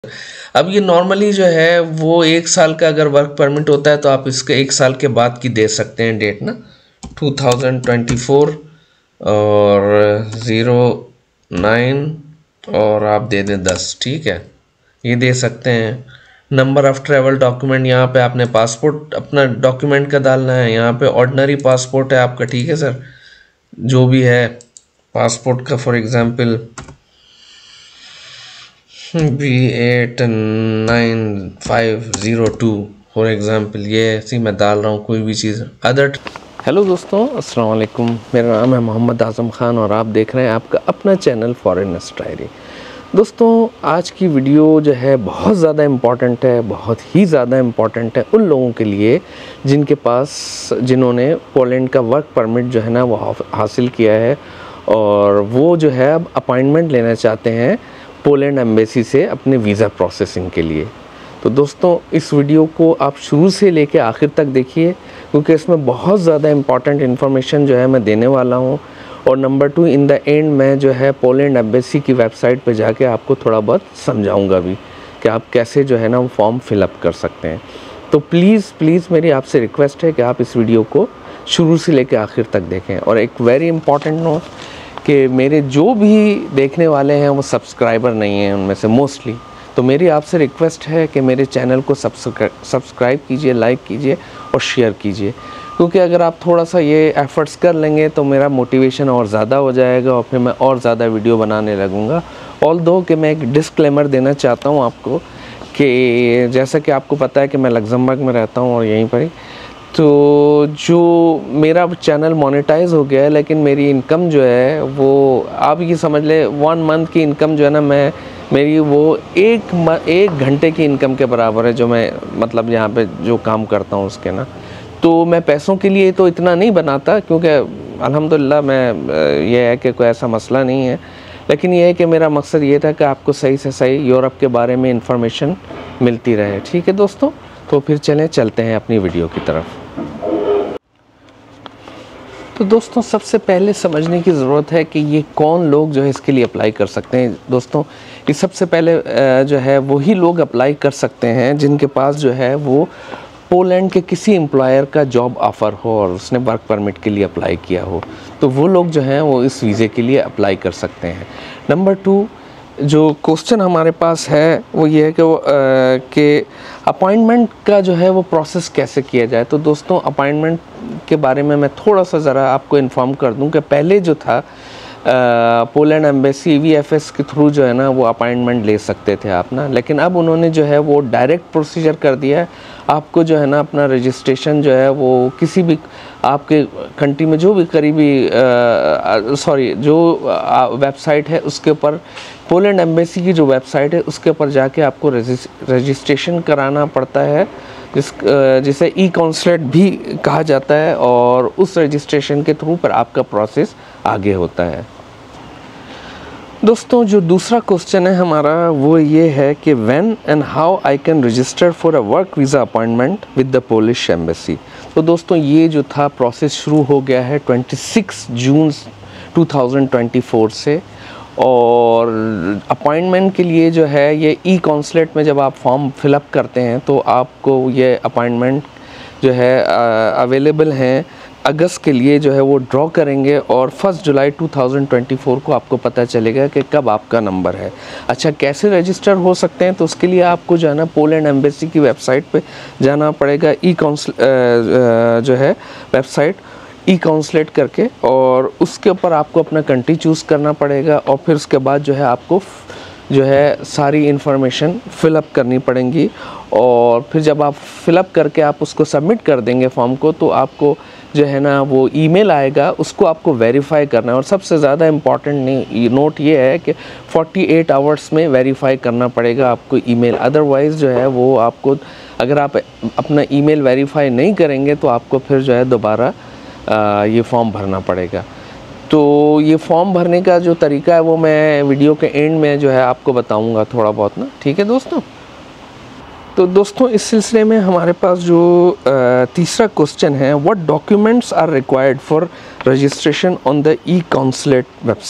अब ये नॉर्मली जो है वो 1 साल का अगर वर्क परमिट होता है तो आप इसके 1 साल के बाद की दे सकते हैं डेट ना, 2024 और 09 और आप दे दें 10, ठीक है, ये दे सकते हैं। नंबर ऑफ़ ट्रैवल डॉक्यूमेंट, यहाँ पे आपने पासपोर्ट अपना डॉक्यूमेंट का डालना है, यहाँ पे ऑर्डिनरी पासपोर्ट है आपका, ठीक है सर, जो भी है पासपोर्ट का, for example B89502 for example, ये ऐसी मैं डाल रहा हूँ कोई भी चीज़ अदर। हेलो दोस्तों, अस्सलाम वालेकुम, मेरा नाम है मोहम्मद आज़म ख़ान और आप देख रहे हैं आपका अपना चैनल फॉरेनर्स डायरी। दोस्तों, आज की वीडियो जो है बहुत ज़्यादा इम्पॉर्टेंट है, बहुत ही ज़्यादा इम्पॉर्टेंट है उन लोगों के लिए जिन्होंने पोलैंड का वर्क परमिट जो है ना वो हासिल किया है और वो जो है अब अपॉइंटमेंट लेना चाहते हैं पोलैंड एम्बेसी से अपने वीज़ा प्रोसेसिंग के लिए। तो दोस्तों, इस वीडियो को आप शुरू से लेकर आखिर तक देखिए क्योंकि इसमें बहुत ज़्यादा इम्पॉर्टेंट इन्फॉर्मेशन जो है मैं देने वाला हूँ। और नंबर 2, इन द एंड मैं जो है पोलैंड एम्बेसी की वेबसाइट पे जाके आपको थोड़ा बहुत समझाऊंगा भी कि आप कैसे जो है ना वो फॉर्म फिलअप कर सकते हैं। तो प्लीज़ मेरी आपसे रिक्वेस्ट है कि आप इस वीडियो को शुरू से लेकर आखिर तक देखें। और एक वेरी इंपॉर्टेंट नोट कि मेरे जो भी देखने वाले हैं वो सब्सक्राइबर नहीं हैं उनमें से मोस्टली, तो मेरी आपसे रिक्वेस्ट है कि मेरे चैनल को सब्सक्राइब कीजिए, लाइक कीजिए और शेयर कीजिए, क्योंकि अगर आप थोड़ा सा ये एफ़र्ट्स कर लेंगे तो मेरा मोटिवेशन और ज़्यादा हो जाएगा और फिर मैं और ज़्यादा वीडियो बनाने लगूँगा। ऑल्दो कि मैं एक डिस्क्लेमर देना चाहता हूँ आपको कि जैसा कि आपको पता है कि मैं लग्जमबर्ग में रहता हूँ और यहीं पर ही, तो जो मेरा चैनल मोनेटाइज हो गया है लेकिन मेरी इनकम जो है वो आप ये समझ ले 1 मंथ की इनकम जो है ना मेरी वो एक घंटे की इनकम के बराबर है, जो मैं मतलब यहाँ पे जो काम करता हूँ उसके ना। तो मैं पैसों के लिए तो इतना नहीं बनाता क्योंकि अल्हम्दुलिल्लाह मैं ये है कि कोई ऐसा मसला नहीं है, लेकिन ये है कि मेरा मकसद ये था कि आपको सही से सही यूरोप के बारे में इंफॉर्मेशन मिलती रहे। ठीक है दोस्तों, तो फिर चलते हैं अपनी वीडियो की तरफ। तो दोस्तों, सबसे पहले समझने की ज़रूरत है कि ये कौन लोग जो है इसके लिए अप्लाई कर सकते हैं। दोस्तों, ये सबसे पहले जो है वही लोग अप्लाई कर सकते हैं जिनके पास जो है वो पोलैंड के किसी एम्प्लॉयर का जॉब ऑफ़र हो और उसने वर्क परमिट के लिए अप्लाई किया हो, तो वो लोग जो हैं वो इस वीज़े के लिए अप्लाई कर सकते हैं। नंबर 2, जो क्वेश्चन हमारे पास है वो ये है कि अपॉइंटमेंट का जो है वो प्रोसेस कैसे किया जाए। तो दोस्तों, अपॉइंटमेंट के बारे में मैं थोड़ा सा ज़रा आपको इन्फॉर्म कर दूं कि पहले जो था पोलैंड एम्बेसी VFS के थ्रू जो है ना वो अपॉइंटमेंट ले सकते थे आप ना, लेकिन अब उन्होंने जो है वो डायरेक्ट प्रोसीजर कर दिया है। आपको जो है ना अपना रजिस्ट्रेशन जो है वो किसी भी आपके कंट्री में जो भी करीबी जो वेबसाइट है उसके ऊपर, पोलैंड एम्बेसी की जो वेबसाइट है उसके ऊपर जाके आपको रजिस्ट्रेशन कराना पड़ता है, जिसे ई-कॉन्सुलेट भी कहा जाता है, और उस रजिस्ट्रेशन के थ्रू पर आपका प्रोसेस आगे होता है। दोस्तों, जो दूसरा क्वेश्चन है हमारा वो ये है कि when and how I can register for a work visa appointment with the Polish embassy. तो दोस्तों, ये जो था प्रोसेस शुरू हो गया है 26 जून 2024 से, और अपॉइंटमेंट के लिए जो है ये ई-कॉन्सुलेट में जब आप फॉर्म फिलअप करते हैं तो आपको ये अपॉइंटमेंट जो है अवेलेबल हैं अगस्त के लिए जो है वो ड्रॉ करेंगे, और 1 जुलाई 2024 को आपको पता चलेगा कि कब आपका नंबर है। अच्छा, कैसे रजिस्टर हो सकते हैं? तो उसके लिए आपको जो है ना पोलैंड एम्बेसी की वेबसाइट पे जाना पड़ेगा, जो है वेबसाइट ई-कॉन्सुलेट करके, और उसके ऊपर आपको अपना कंट्री चूज़ करना पड़ेगा, और फिर उसके बाद जो है आपको जो है सारी इन्फॉर्मेशन फ़िलअप करनी पड़ेंगी, और फिर जब आप फ़िलअप करके आप उसको सबमिट कर देंगे फॉर्म को, तो आपको जो है ना वो ईमेल आएगा, उसको आपको वेरीफाई करना है। और सबसे ज़्यादा इम्पॉर्टेंट नोट ये है कि 48 आवर्स में वेरीफाई करना पड़ेगा आपको ईमेल, अदरवाइज़ जो है वो आपको, अगर आप अपना ईमेल वेरीफाई नहीं करेंगे तो आपको फिर जो है दोबारा ये फॉर्म भरना पड़ेगा। तो ये फॉर्म भरने का जो तरीका है वो मैं वीडियो के एंड में जो है आपको बताऊंगा थोड़ा बहुत ना, ठीक है दोस्तों। तो दोस्तों, इस सिलसिले में हमारे पास जो तीसरा क्वेश्चन है, what documents are required for registration on the e consulate website.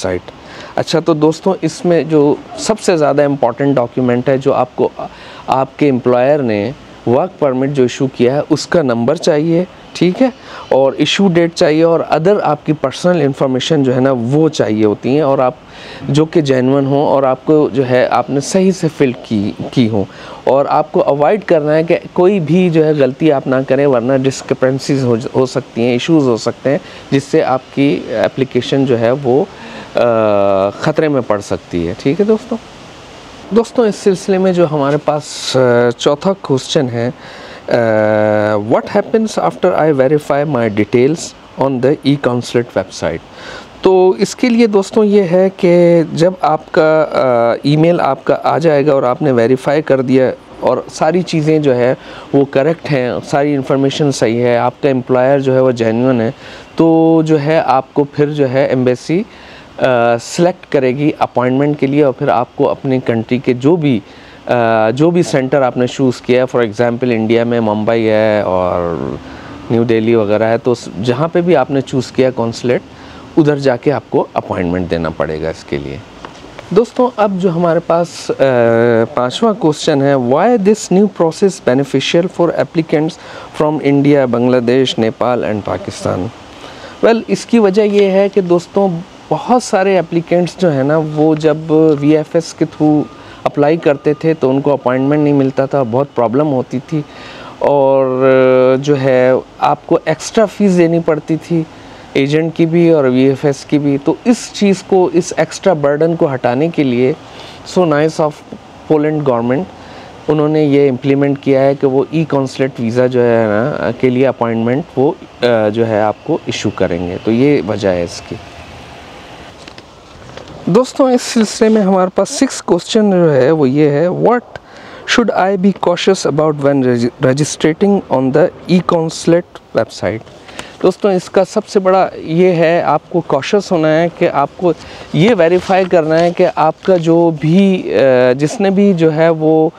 अच्छा, तो दोस्तों इसमें जो सबसे ज़्यादा इम्पॉर्टेंट डॉक्यूमेंट है जो आपको आपके एम्प्लॉयर ने वर्क परमिट जो इशू किया है उसका नंबर चाहिए, ठीक है, और इशू डेट चाहिए, और अदर आपकी पर्सनल इन्फॉर्मेशन जो है ना वो चाहिए होती हैं, और आप जो कि जेन्युइन हो और आपको जो है आपने सही से फिल की हो, और आपको अवॉइड करना है कि कोई भी जो है गलती आप ना करें, वरना डिस्क्रिपेंसीज हो सकती हैं, इश्यूज़ हो सकते हैं, जिससे आपकी एप्लीकेशन जो है वो ख़तरे में पड़ सकती है। ठीक है दोस्तों, इस सिलसिले में जो हमारे पास चौथा क्वेश्चन है, what happens after I verify my details on the e consulate website. तो इसके लिए दोस्तों ये है कि जब आपका ईमेल आपका आ जाएगा और आपने वेरीफाई कर दिया और सारी चीज़ें जो है वो करेक्ट हैं, सारी इन्फॉर्मेशन सही है, आपका एम्प्लॉयर जो है वो जेन्युइन है, तो जो है आपको फिर जो है एम्बेसी सेलेक्ट करेगी अपॉइंटमेंट के लिए, और फिर आपको अपनी कंट्री के जो भी सेंटर आपने चूज़ किया है, फॉर एग्ज़ाम्पल इंडिया में मुंबई है और न्यू दिल्ली वगैरह है, तो जहाँ पे भी आपने चूज़ किया कॉन्सुलेट, उधर जाके आपको अपॉइंटमेंट देना पड़ेगा इसके लिए। दोस्तों, अब जो हमारे पास पांचवा क्वेश्चन है, why this new process beneficial for applicants from India, Bangladesh, Nepal and Pakistan. Well, इसकी वजह ये है कि दोस्तों बहुत सारे एप्लीकेंट्स जो है ना वो जब VFS के थ्रू अप्लाई करते थे तो उनको अपॉइंटमेंट नहीं मिलता था, बहुत प्रॉब्लम होती थी, और जो है आपको एक्स्ट्रा फ़ीस देनी पड़ती थी, एजेंट की भी और VFS की भी। तो इस चीज़ को, इस एक्स्ट्रा बर्डन को हटाने के लिए so nice of Poland government, उन्होंने ये इम्प्लीमेंट किया है कि वो ई कॉन्सुलेट वीज़ा जो है ना के लिए अपॉइंटमेंट वो जो है आपको इशू करेंगे। तो ये वजह है इसकी। दोस्तों, इस सिलसिले में हमारे पास 6 क्वेश्चन जो है वो ये है, what should I be cautious about when registrating on the e consulate website. दोस्तों, इसका सबसे बड़ा ये है, आपको कॉशियस होना है कि आपको ये वेरीफाई करना है कि आपका जो भी जिसने भी जो है वो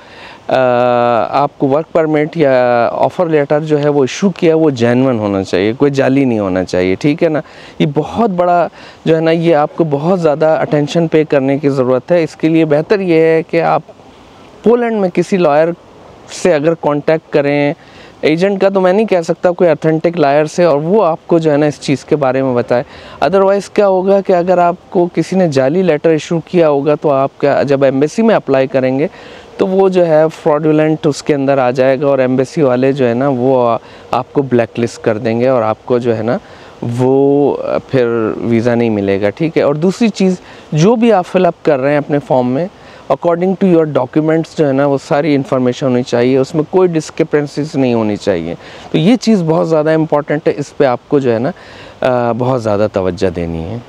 आपको वर्क परमिट या ऑफ़र लेटर जो है वो इशू किया, वो जेन्युइन होना चाहिए, कोई जाली नहीं होना चाहिए, ठीक है ना। ये बहुत बड़ा जो है ना, ये आपको बहुत ज़्यादा अटेंशन पे करने की ज़रूरत है। इसके लिए बेहतर ये है कि आप पोलैंड में किसी लॉयर से अगर कांटेक्ट करें, एजेंट का तो मैं नहीं कह सकता, कोई ऑथेंटिक लॉयर से, और वो आपको जो है ना इस चीज़ के बारे में बताए। अदरवाइज़ क्या होगा कि अगर आपको किसी ने जाली लेटर इशू किया होगा तो आप क्या, जब एम्बेसी में अप्लाई करेंगे तो वो जो है फ्रॉडुलेंट उसके अंदर आ जाएगा, और एम्बेसी वाले जो है ना वो आपको ब्लैक लिस्ट कर देंगे, और आपको जो है ना वो फिर वीज़ा नहीं मिलेगा, ठीक है। और दूसरी चीज़, जो भी आप फिलअप कर रहे हैं अपने फॉर्म में, अकॉर्डिंग टू योर डॉक्यूमेंट्स जो है ना वो सारी इन्फॉर्मेशन होनी चाहिए, उसमें कोई डिस्क्रिपेंसीज नहीं होनी चाहिए। तो ये चीज़ बहुत ज़्यादा इम्पॉर्टेंट है, इस पे आपको जो है ना बहुत ज़्यादा तवज्जो देनी है।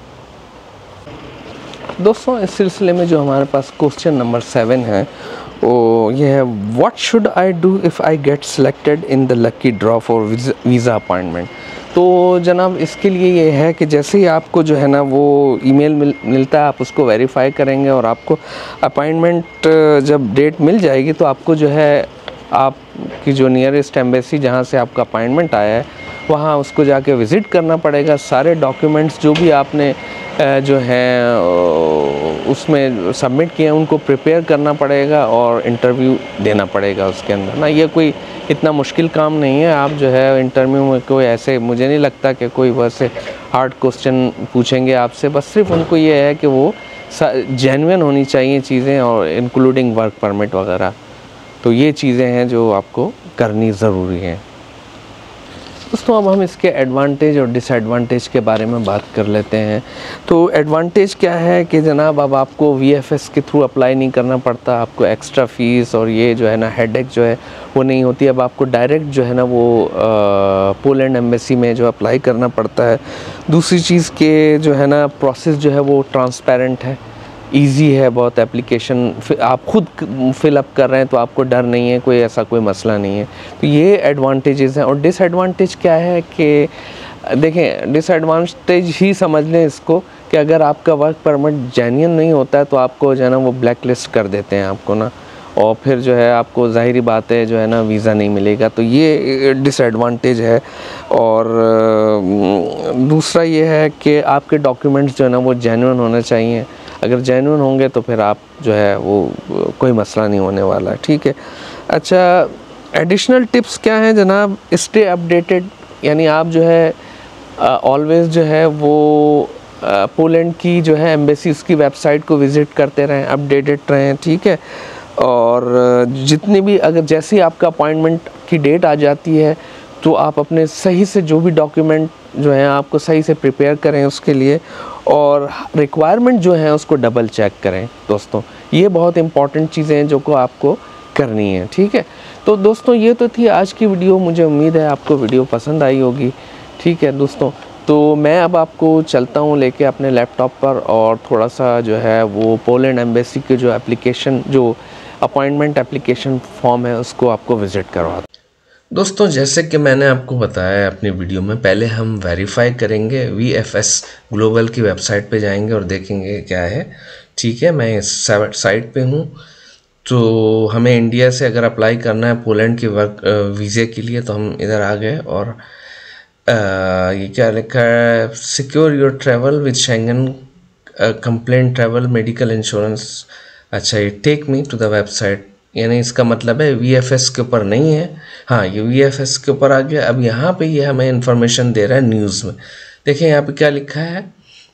दोस्तों, इस सिलसिले में जो हमारे पास क्वेश्चन नंबर 7 है वो ये है, what should I do if I get selected in the lucky draw for visa appointment. तो जनाब, इसके लिए ये है कि जैसे ही आपको जो है ना वो ईमेल मिलता है, आप उसको वेरीफाई करेंगे, और आपको अपॉइंटमेंट जब डेट मिल जाएगी तो आपको जो है आपकी जो नियरेस्ट एम्बेसी जहाँ से आपका अपॉइंटमेंट आया है वहाँ उसको जाके विज़िट करना पड़ेगा। सारे डॉक्यूमेंट्स जो भी आपने जो हैं उसमें सबमिट किए हैं उनको प्रिपेयर करना पड़ेगा, और इंटरव्यू देना पड़ेगा उसके अंदर ना। ये कोई इतना मुश्किल काम नहीं है। आप जो है इंटरव्यू में कोई ऐसे, मुझे नहीं लगता कि कोई वैसे हार्ड क्वेश्चन पूछेंगे आपसे, बस सिर्फ उनको ये है कि वो जेन्युइन होनी चाहिए चीज़ें, और इंक्लूडिंग वर्क परमिट वगैरह। तो ये चीज़ें हैं जो आपको करनी ज़रूरी हैं। दोस्तों, अब हम इसके एडवांटेज और डिसएडवांटेज के बारे में बात कर लेते हैं। तो एडवांटेज क्या है कि जनाब, अब आपको VFS के थ्रू अप्लाई नहीं करना पड़ता, आपको एक्स्ट्रा फ़ीस और ये जो है ना हेडेक जो है वो नहीं होती। अब आपको डायरेक्ट जो है ना वो पोलैंड एम्बेसी में जो अप्लाई करना पड़ता है। दूसरी चीज़ के जो है ना प्रोसेस जो है वो ट्रांसपेरेंट है, इजी है बहुत। एप्लीकेशन आप खुद फिलअप कर रहे हैं तो आपको डर नहीं है, कोई ऐसा कोई मसला नहीं है। तो ये एडवांटेजेस हैं। और डिसएडवांटेज क्या है कि देखें, डिसएडवांटेज ही समझ लें इसको कि अगर आपका वर्क परमिट जेन्युइन नहीं होता है तो आपको जो है ना वो ब्लैक लिस्ट कर देते हैं आपको ना, और फिर जो है आपको ज़ाहिरी बात है जो है ना वीज़ा नहीं मिलेगा, तो ये डिसएडवांटेज है। और दूसरा ये है कि आपके डॉक्यूमेंट्स जो है ना वो जेन्युइन होने चाहिए। अगर जेन्युइन होंगे तो फिर आप जो है वो कोई मसला नहीं होने वाला है, ठीक है। अच्छा, एडिशनल टिप्स क्या हैं जनाब? स्टे अपडेटेड, यानी आप जो है ऑलवेज़ जो है वो पोलैंड की जो है एम्बेसी उसकी वेबसाइट को विज़िट करते रहें, अपडेटेड रहें, ठीक है। और जितनी भी अगर जैसे ही आपका अपॉइंटमेंट की डेट आ जाती है तो आप अपने सही से जो भी डॉक्यूमेंट जो है आपको सही से प्रिपेयर करें उसके लिए, और रिक्वायरमेंट जो है उसको डबल चेक करें दोस्तों। ये बहुत इंपॉर्टेंट चीज़ें हैं जो को आपको करनी है, ठीक है। तो दोस्तों ये तो थी आज की वीडियो, मुझे उम्मीद है आपको वीडियो पसंद आई होगी, ठीक है दोस्तों। तो मैं अब आपको चलता हूँ लेके अपने लैपटॉप पर, और थोड़ा सा जो है वो पोलैंड एम्बेसी के जो एप्लीकेशन, जो अपॉइंटमेंट एप्लीकेशन फॉर्म है उसको आपको विज़िट करवाता। दोस्तों जैसे कि मैंने आपको बताया अपनी वीडियो में, पहले हम वेरीफाई करेंगे, VFS ग्लोबल की वेबसाइट पे जाएंगे और देखेंगे क्या है, ठीक है। मैं इस साइट पे हूँ। तो हमें इंडिया से अगर अप्लाई करना है पोलैंड की वर्क वीज़े के लिए, तो हम इधर आ गए, और ये क्या लिखा है, secure your travel with Schengen compliant travel medical insurance. अच्छा, ये take me to the website, यानी इसका मतलब है VFS के ऊपर नहीं है। हाँ, ये VFS के ऊपर आ गया। अब यहाँ पे ये हमें इंफॉर्मेशन दे रहा है न्यूज़ में। देखिए यहाँ पे क्या लिखा है,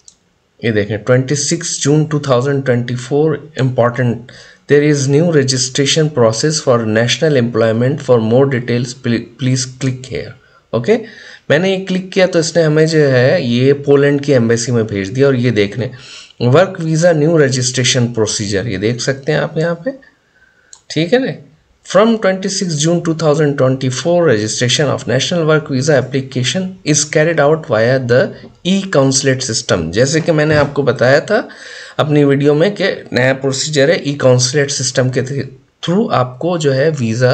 ये देखें 26 June 2024 important, there is new registration process for national employment, for more details please click here. Okay, मैंने ये क्लिक किया तो इसने हमें जो है ये पोलैंड की एम्बेसी में भेज दिया। और ये देखने work visa new registration procedure, ये देख सकते हैं आप यहाँ पे, ठीक है ना। फ्रॉम 26 June 2024 registration of national work visa application is carried out via the e consulate system. जैसे कि मैंने आपको बताया था अपनी वीडियो में कि नया प्रोसीजर है, ई-काउंसलेट सिस्टम के थ्रू आपको जो है वीज़ा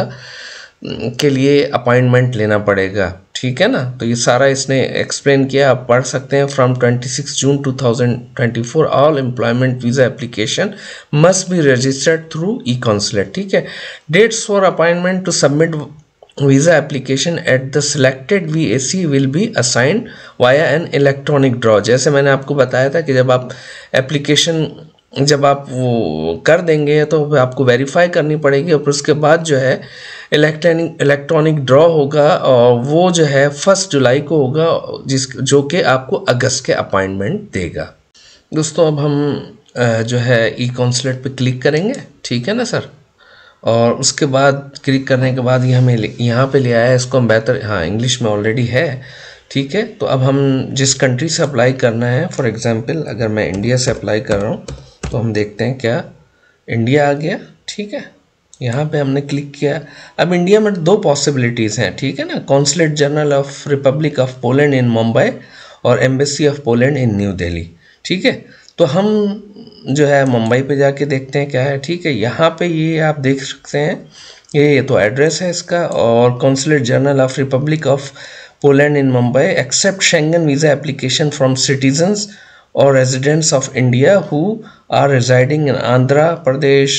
के लिए अपॉइंटमेंट लेना पड़ेगा, ठीक है ना। तो ये सारा इसने एक्सप्लेन किया, आप पढ़ सकते हैं। फ्रॉम 26 June 2024 all employment visa application must be registered through e consulate, ठीक है। Dates for appointment to submit visa application at the selected VAC will be assigned via an electronic draw. जैसे मैंने आपको बताया था कि जब आप एप्लीकेशन जब आप वो कर देंगे तो आपको वेरीफाई करनी पड़ेगी, और उसके बाद जो है इलेक्ट्रॉनिक ड्रॉ होगा, और वो जो है 1 जुलाई को होगा, जो कि आपको अगस्त के अपॉइंटमेंट देगा। दोस्तों अब हम जो है ई-काउंसलेट पे क्लिक करेंगे, ठीक है ना सर। और उसके बाद क्लिक करने के बाद ये हमें यहाँ पे ले आया है, इसको हम बेहतर, हाँ इंग्लिश में ऑलरेडी है, ठीक है। तो अब हम जिस कंट्री से अप्लाई करना है, फॉर एग्जांपल अगर मैं इंडिया से अप्लाई कर रहा हूँ तो हम देखते हैं क्या इंडिया आ गया, ठीक है। यहाँ पे हमने क्लिक किया। अब इंडिया में 2 पॉसिबिलिटीज़ हैं, ठीक है ना, consulate general of republic of Poland in Mumbai और embassy of Poland in New Delhi, ठीक है। तो हम जो है मुंबई पे जाके देखते हैं क्या है, ठीक है। यहाँ पे ये आप देख सकते हैं, ये तो एड्रेस है इसका, और consulate general of republic of Poland in Mumbai except Schengen visa application from citizens or residents of India who are residing in Andhra Pradesh,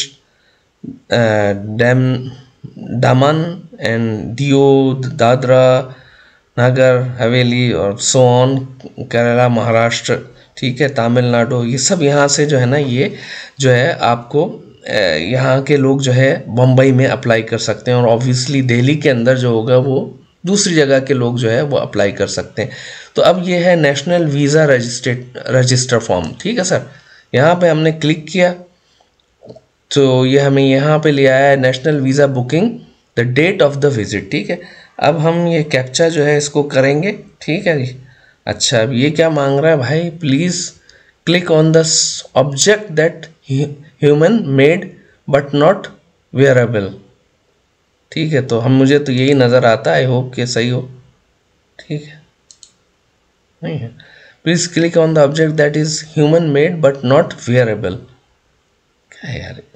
Daman and Diu, Dadra, Nagar Haveli और so on, केरला, महाराष्ट्र, ठीक है, तमिलनाडु, ये सब यहाँ से जो है ना, ये जो है आपको यहाँ के लोग जो है मुंबई में अप्लाई कर सकते हैं, और ऑब्वियसली दिल्ली के अंदर जो होगा वो दूसरी जगह के लोग जो है वो अप्लाई कर सकते हैं। तो अब ये है नेशनल वीज़ा रजिस्टर फॉर्म, ठीक है सर। यहाँ पे हमने क्लिक किया तो ये हमें यहाँ पे ले आया है national visa booking, the date of the visit, ठीक है। अब हम ये कैप्चा जो है इसको करेंगे, ठीक है जी। अच्छा, अब ये क्या मांग रहा है भाई, please click on the object that human made but not wearable, ठीक है। तो मुझे तो यही नज़र आता है, आई होप कि सही हो, ठीक है। नहीं है, please click on the object that is human made but not wearable, क्या है यार,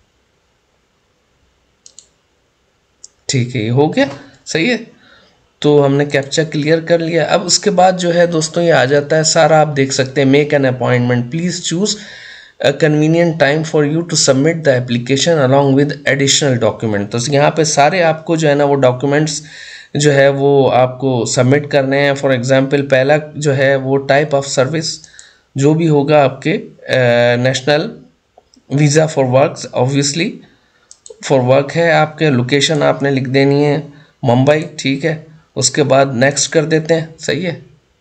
ठीक है, ये हो गया, सही है। तो हमने कैप्चा क्लियर कर लिया। अब उसके बाद जो है दोस्तों ये आ जाता है सारा, आप देख सकते हैं, make an appointment, please choose a convenient time for you to submit the application along with additional document। तो यहाँ पे सारे आपको जो है ना वो डॉक्यूमेंट्स जो है वो आपको सबमिट करने हैं। फॉर एग्जांपल पहला जो है वो टाइप ऑफ सर्विस जो भी होगा आपके national visa for work, obviously for work है। आपके लोकेशन आपने लिख देनी है मुंबई, ठीक है। उसके बाद नेक्स्ट कर देते हैं, सही है।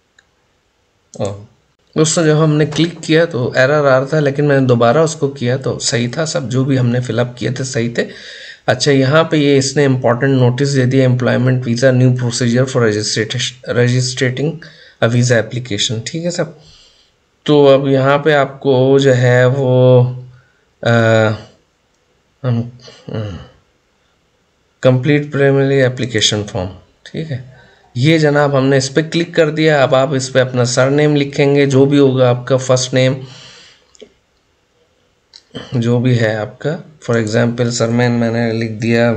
दोस्तों जब हमने क्लिक किया तो एरर आ रहा था, लेकिन मैंने दोबारा उसको किया तो सही था, सब जो भी हमने फिलअप किए थे सही थे। अच्छा, यहाँ पे ये इसने इम्पॉर्टेंट नोटिस दे दिया, employment visa new procedure for registrating a visa application, ठीक है सब। तो अब यहाँ पे आपको जो है वो कंप्लीट प्राइमरी एप्लीकेशन फॉर्म, ठीक है। ये जनाब हमने इस पर क्लिक कर दिया। अब आप इस पर अपना सरनेम लिखेंगे, जो भी होगा आपका फर्स्ट नेम जो भी है आपका। फॉर एग्जांपल सरनेम मैंने लिख दिया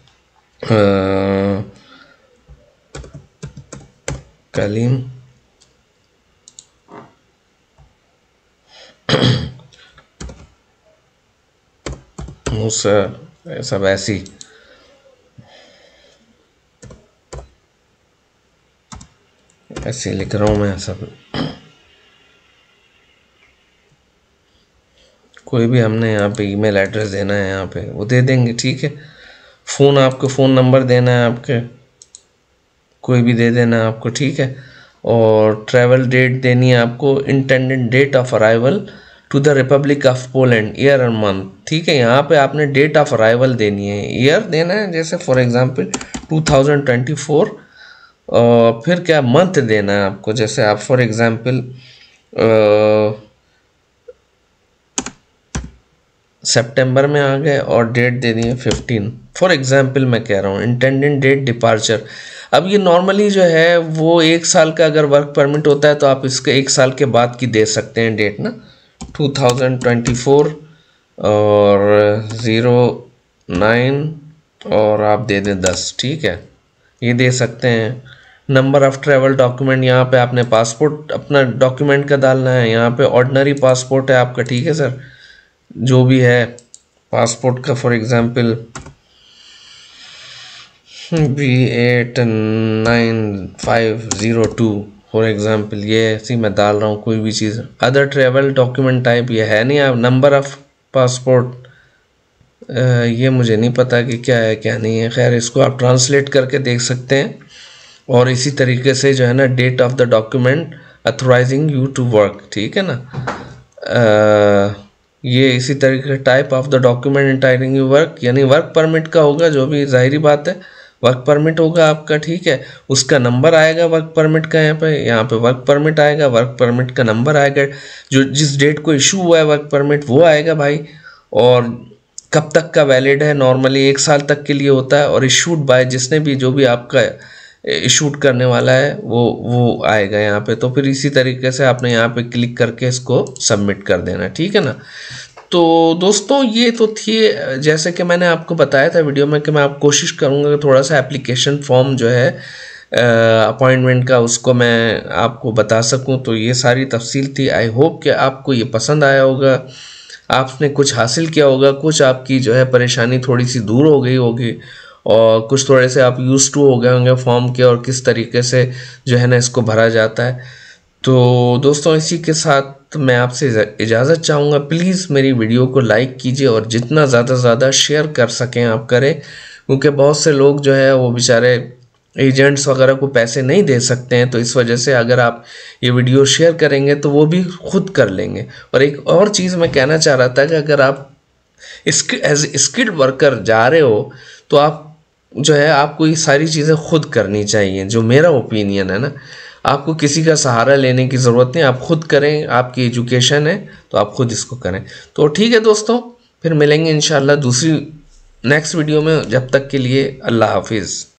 कलीम मूसा, सब ऐसी ऐसे लिख रहा हूँ मैं सब। कोई भी हमने यहाँ पे ईमेल एड्रेस देना है, यहाँ पे वो दे देंगे, ठीक है। फ़ोन, आपको फ़ोन नंबर देना है आपके, कोई भी दे देना है आपको, ठीक है। और ट्रैवल डेट देनी है आपको, intended date of arrival to the republic of Poland, year and month, ठीक है। यहाँ पे आपने डेट ऑफ अराइवल देनी है, ईयर देना है, जैसे फॉर एग्जांपल 2024। और फिर क्या मंथ देना है आपको, जैसे आप फॉर एग्जांपल सितंबर में आ गए और डेट दे दी है 15, फॉर एग्जांपल मैं कह रहा हूँ। इंटेंडेड डेट डिपार्चर, अब ये नॉर्मली जो है वो 1 साल का अगर वर्क परमिट होता है तो आप इसके 1 साल के बाद की दे सकते हैं डेट ना, 2024 और 09 और आप दे दें 10, ठीक है, ये दे सकते हैं। नंबर ऑफ़ ट्रैवल डॉक्यूमेंट, यहाँ पे आपने पासपोर्ट अपना डॉक्यूमेंट का डालना है। यहाँ पे ऑर्डिनरी पासपोर्ट है आपका, ठीक है सर, जो भी है पासपोर्ट का, for example B890502 for example, ये ऐसी मैं डाल रहा हूँ कोई भी चीज़। अदर ट्रैवल डॉक्यूमेंट टाइप ये है नहीं, आप नंबर ऑफ़ पासपोर्ट ये मुझे नहीं पता कि क्या है क्या नहीं है, खैर इसको आप ट्रांसलेट करके देख सकते हैं। और इसी तरीके से जो है ना date of the document authorizing you to work, ठीक है ना। ये इसी तरीके type of the document entitling you work, यानी वर्क परमिट का होगा, जो भी जाहिर बात है वर्क परमिट होगा आपका, ठीक है। उसका नंबर आएगा वर्क परमिट का, यहाँ पे वर्क परमिट आएगा, वर्क परमिट का नंबर आएगा, जो जिस डेट को इशू हुआ है वर्क परमिट वो आएगा भाई। और कब तक का वैलिड है, नॉर्मली 1 साल तक के लिए होता है। और इशूड बाय, जिसने भी जो भी आपका इशूड करने वाला है वो आएगा यहाँ पे। तो फिर इसी तरीके से आपने यहाँ पे क्लिक करके इसको सबमिट कर देना, ठीक है ना। तो दोस्तों ये तो थी, जैसे कि मैंने आपको बताया था वीडियो में कि मैं आप कोशिश करूँगा कि थोड़ा सा एप्लीकेशन फॉर्म जो है अपॉइंटमेंट का उसको मैं आपको बता सकूं। तो ये सारी तफसील थी। आई होप कि आपको ये पसंद आया होगा, आपने कुछ हासिल किया होगा, कुछ आपकी जो है परेशानी थोड़ी सी दूर हो गई होगी और कुछ थोड़े से आप यूज़ टू हो गए होंगे फॉर्म के और किस तरीके से जो है ना इसको भरा जाता है। तो दोस्तों इसी के साथ मैं आपसे इजाज़त चाहूँगा। प्लीज़ मेरी वीडियो को लाइक कीजिए और जितना ज़्यादा से ज़्यादा शेयर कर सकें आप करें, क्योंकि बहुत से लोग जो है वो बेचारे एजेंट्स वगैरह को पैसे नहीं दे सकते हैं। तो इस वजह से अगर आप ये वीडियो शेयर करेंगे तो वो भी खुद कर लेंगे। और एक और चीज़ मैं कहना चाह रहा था कि अगर आप एज स्किल्ड वर्कर जा रहे हो तो आप जो है आपको ये सारी चीज़ें खुद करनी चाहिए, जो मेरा ओपिनियन है ना। आपको किसी का सहारा लेने की ज़रूरत नहीं, आप खुद करें, आपकी एजुकेशन है तो आप खुद इसको करें। तो ठीक है दोस्तों, फिर मिलेंगे इंशाल्लाह दूसरी नेक्स्ट वीडियो में। जब तक के लिए अल्लाह हाफिज़।